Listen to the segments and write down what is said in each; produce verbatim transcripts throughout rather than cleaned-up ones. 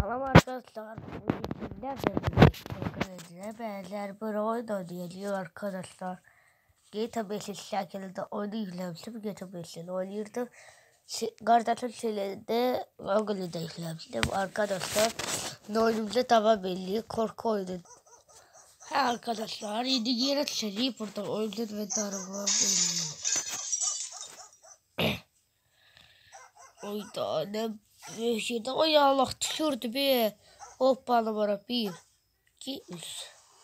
Selam arkadaşlar. Bugün nerede benzer bir oyun oynayacağız arkadaşlar. G T A beşin şekilde oynayabilirim. G T A beşin oynayırdım. Kardeşim şeylerinde Google'ı da izlemiştim arkadaşlar. Oyunumuzda tamam belli. Korku oyunu. Ha arkadaşlar yeni yere seri burada oyunun ve darma belli. Oyda ne bir şeyde o ya Allah düşürdü bir. Hoppala bana bir. iki üç.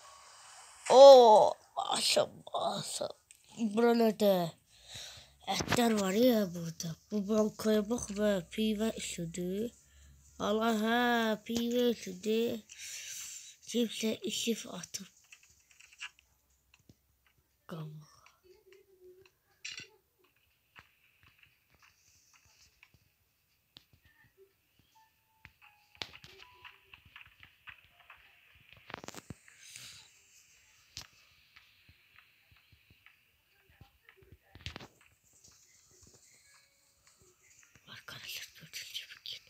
Oo aşağı buralarda etler var ya burada. Bu bankaya bak be pive işledi. Allah ha pive işledi. Kimse işif atıp kalma. Arkadaşlar gördüğünüz gibi.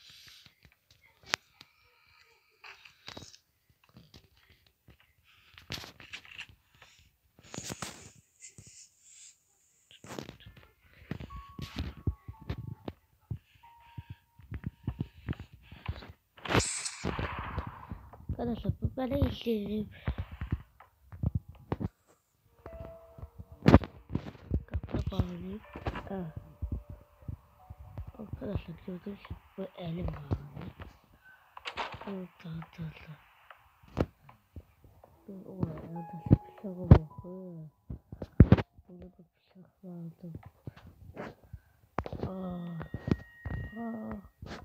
Arkadaşlar bu bana işlerim. Kapı bağlı. Ah. Arkadaşlar gördüğünüz gibi bu elim var. Evet arkadaşlar. Dur oraya da bıçağa bakın. Burada da bıçak vardı. Aa. Aa.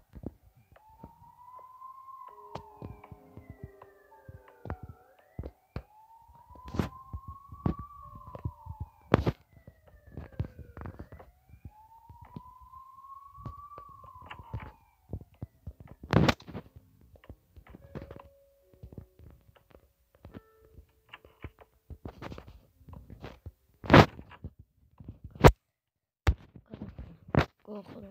Korkuyorum.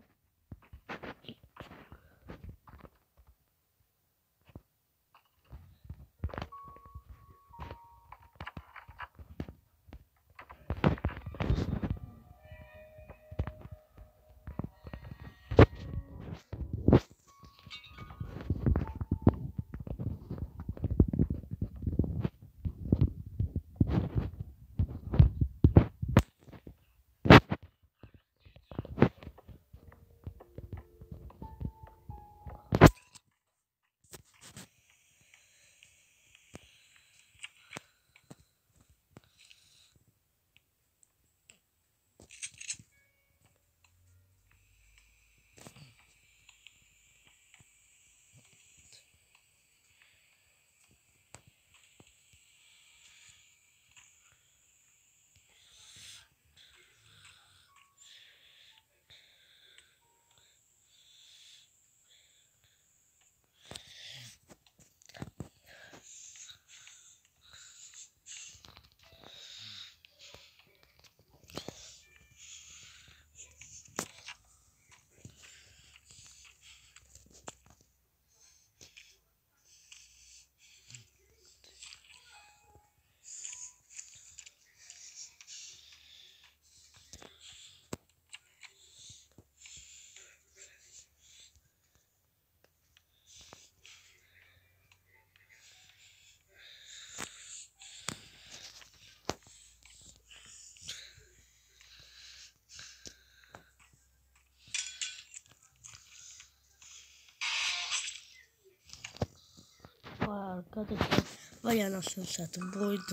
Arkadaşlar vay anasını satayım bu oyunda.